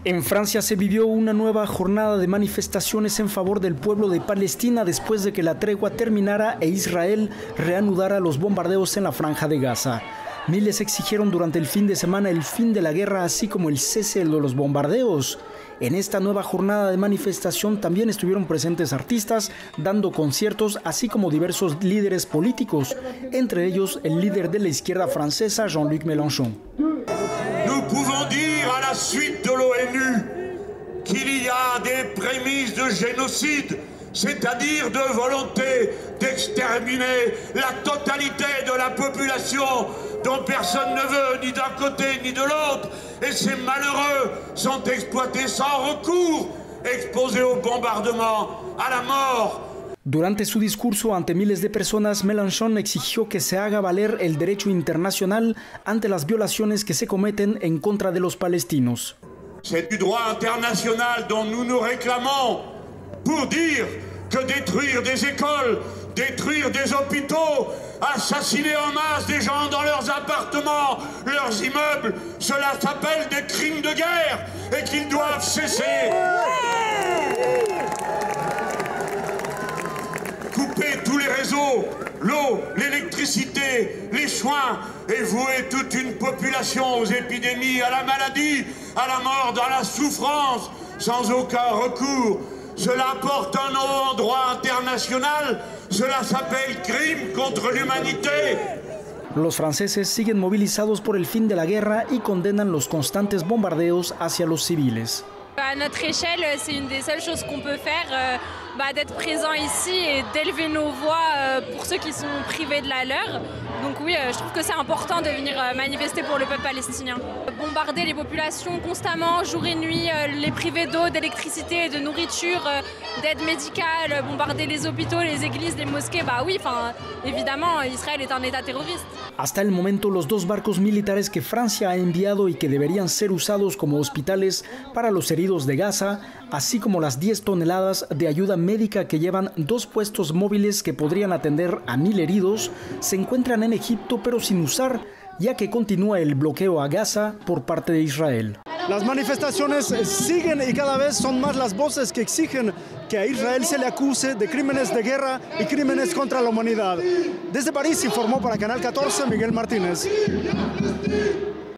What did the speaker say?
En Francia se vivió una nueva jornada de manifestaciones en favor del pueblo de Palestina después de que la tregua terminara e Israel reanudara los bombardeos en la Franja de Gaza. Miles exigieron durante el fin de semana el fin de la guerra, así como el cese de los bombardeos. En esta nueva jornada de manifestación también estuvieron presentes artistas dando conciertos, así como diversos líderes políticos, entre ellos el líder de la izquierda francesa, Jean-Luc Mélenchon. Nous pouvons dire à la suite de l'ONU qu'il y a des prémices de génocide, c'est-à-dire de volonté d'exterminer la totalité de la population dont personne ne veut, ni d'un côté ni de l'autre, et ces malheureux sont exploités sans recours, exposés au bombardement, à la mort. Durante su discurso ante miles de personas, Mélenchon exigió que se haga valer el derecho internacional ante las violaciones que se cometen en contra de los palestinos. C'est du droit international dont nous nous réclamons pour dire que détruire des écoles, détruire des hôpitaux, assassiner en masse des gens dans leurs appartements, leurs immeubles, cela s'appelle des crimes de guerre et qu'ils doivent cesser. Couper tous les réseaux, l'eau, l'électricité, les soins et vouer toute une population aux épidémies, à la maladie, à la mort, dans la souffrance, sans aucun recours. Cela porte un nom en droit international, cela s'appelle crime contre l'humanité. Los franceses siguen movilizados por el fin de la guerra y condenan los constantes bombardeos hacia los civiles. À notre échelle, c'est une des seules choses qu'on peut faire, d'être présent ici et d'élever nos voix pour ceux qui sont privés de la leur. Donc oui, je trouve que c'est important de venir manifester pour le peuple palestinien. Bombarder les populations constamment, jour et nuit, les priver d'eau, d'électricité, de nourriture, d'aide médicale, bombarder les hôpitaux, les églises, les mosquées, évidemment, Israël est un État terroriste. Hasta el momento, los dos barcos militares que Francia ha enviado y que deberían ser usados como hospitales para los heridos de Gaza, así como las 10 toneladas de ayuda médica que llevan 2 puestos móviles que podrían atender a 1000 heridos, se encuentran en Egipto pero sin usar, ya que continúa el bloqueo a Gaza por parte de Israel. Las manifestaciones siguen y cada vez son más las voces que exigen que a Israel se le acuse de crímenes de guerra y crímenes contra la humanidad. Desde París informó para Canal 14 Miguel Martínez.